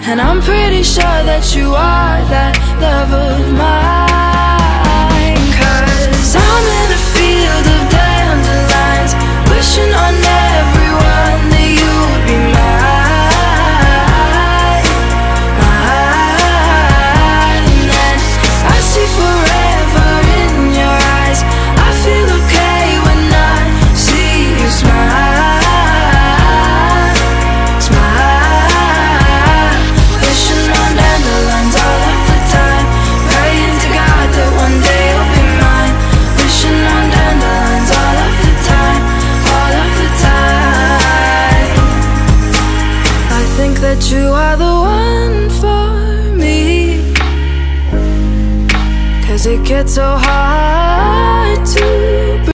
And I'm pretty sure that you are that love of mine. 'Cause I'm in a field of dandelions, wishing on everyone that you would be mine, mine. And I see forever in your eyes. I feel okay when I see you smile, smile. Wishing on dandelions all of the time, praying to God that one day you'll be mine. Wishing on dandelions all of the time, all of the time. I think that you are the one for me, 'cause it gets so hard